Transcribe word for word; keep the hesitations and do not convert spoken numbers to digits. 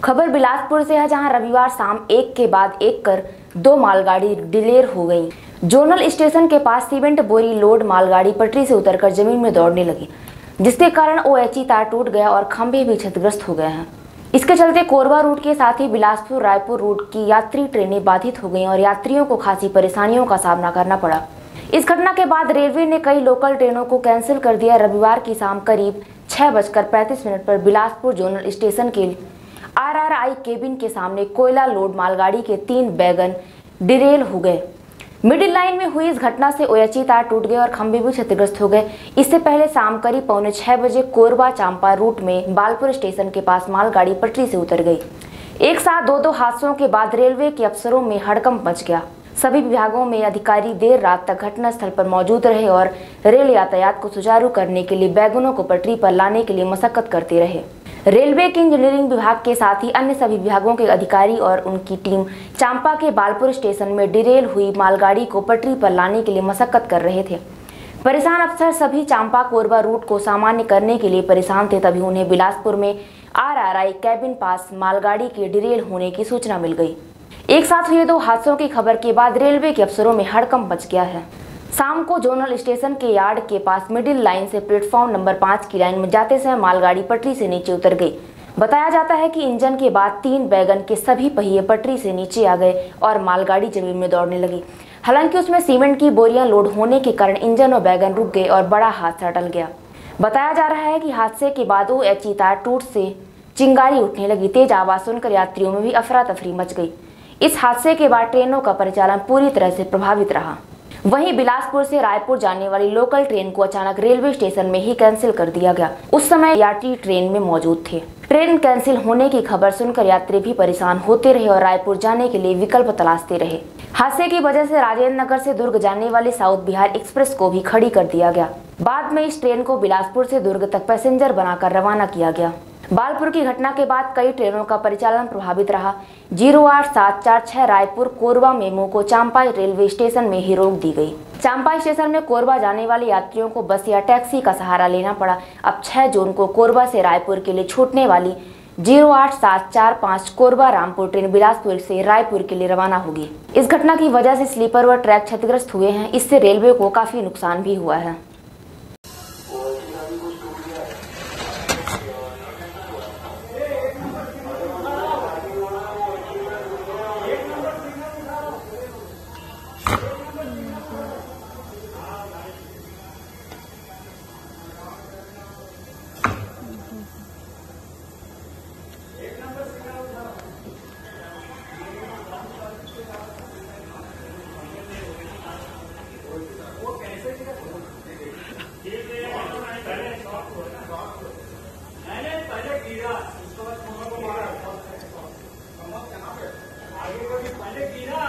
खबर बिलासपुर से है, जहां रविवार शाम एक के बाद एक कर दो मालगाड़ी डिलेर हो गई। जोनल स्टेशन के पास सीमेंट बोरी लोड मालगाड़ी पटरी से उतरकर जमीन में दौड़ने लगी, जिसके कारण ओएचई तार टूट गया और खंभे भी क्षतिग्रस्त हो गए हैं। इसके चलते कोरबा रूट के साथ ही बिलासपुर रायपुर रूट की यात्री ट्रेनें बाधित हो गईं और यात्रियों को खासी परेशानियों का सामना करना पड़ा। इस घटना के बाद रेलवे ने कई लोकल ट्रेनों को कैंसिल कर दिया। रविवार की शाम करीब छह बजकर पैंतीस मिनट पर बिलासपुर जोनल स्टेशन के आरआरआई केबिन के सामने कोयला लोड मालगाड़ी के तीन वैगन डिरेल हो गए। मिडिल लाइन में हुई इस घटना से ओएचई तार टूट गए और खंभे भी क्षतिग्रस्त हो गए। इससे पहले शाम करीब पौने छह बजे कोरबा चांपा रूट में बालपुर स्टेशन के पास मालगाड़ी पटरी से उतर गई। एक साथ दो दो हादसों के बाद रेलवे के अफसरों में हड़कंप मच गया। सभी विभागों में अधिकारी देर रात तक घटनास्थल पर मौजूद रहे और रेल यातायात को सुचारू करने के लिए वैगनों को पटरी पर लाने के लिए मशक्कत करते रहे। रेलवे के इंजीनियरिंग विभाग के साथ ही अन्य सभी विभागों के अधिकारी और उनकी टीम चांपा के बालपुर स्टेशन में डिरेल हुई मालगाड़ी को पटरी पर लाने के लिए मशक्कत कर रहे थे। परेशान अफसर सभी चांपा कोरबा रूट को सामान्य करने के लिए परेशान थे। तभी उन्हें बिलासपुर में आरआरआई कैबिन पास मालगाड़ी के डिरेल होने की सूचना मिल गई। एक साथ हुए दो हादसों की खबर के बाद रेलवे के अफसरों में हड़कंप मच गया है। शाम को जोनल स्टेशन के यार्ड के पास मिडिल लाइन से प्लेटफॉर्म नंबर पाँच की लाइन में जाते समय मालगाड़ी पटरी से नीचे उतर गई। बताया जाता है कि इंजन के बाद तीन वैगन के सभी पहिए पटरी से नीचे आ गए और मालगाड़ी जमीन में दौड़ने लगी। हालांकि उसमें सीमेंट की बोरियां लोड होने के कारण इंजन और वैगन रुक गए और बड़ा हादसा टल गया। बताया जा रहा है कि हादसे के बाद ओएचई तार टूट से चिंगारी उठने लगी। तेज आवाज सुनकर यात्रियों में भी अफरा तफरी मच गई। इस हादसे के बाद ट्रेनों का परिचालन पूरी तरह से प्रभावित रहा। वहीं बिलासपुर से रायपुर जाने वाली लोकल ट्रेन को अचानक रेलवे स्टेशन में ही कैंसिल कर दिया गया। उस समय यात्री ट्रेन में मौजूद थे। ट्रेन कैंसिल होने की खबर सुनकर यात्री भी परेशान होते रहे और रायपुर जाने के लिए विकल्प तलाशते रहे। हादसे की वजह से राजेंद्र नगर से दुर्ग जाने वाली साउथ बिहार एक्सप्रेस को भी खड़ी कर दिया गया। बाद में इस ट्रेन को बिलासपुर से दुर्ग तक पैसेंजर बनाकर रवाना किया गया। बालपुर की घटना के बाद कई ट्रेनों का परिचालन प्रभावित रहा। जीरो आठ सात चार छह रायपुर कोरबा मेमो को चांपा रेलवे स्टेशन में ही रोक दी गई। चांपा स्टेशन में कोरबा जाने वाले यात्रियों को बस या टैक्सी का सहारा लेना पड़ा। अब छह जून को कोरबा से रायपुर के लिए छूटने वाली जीरो आठ सात चार पाँच कोरबा रामपुर ट्रेन बिलासपुर से रायपुर के लिए रवाना होगी। इस घटना की वजह से स्लीपर व ट्रैक क्षतिग्रस्त हुए हैं। इससे रेलवे को काफी नुकसान भी हुआ है। पहले गिरा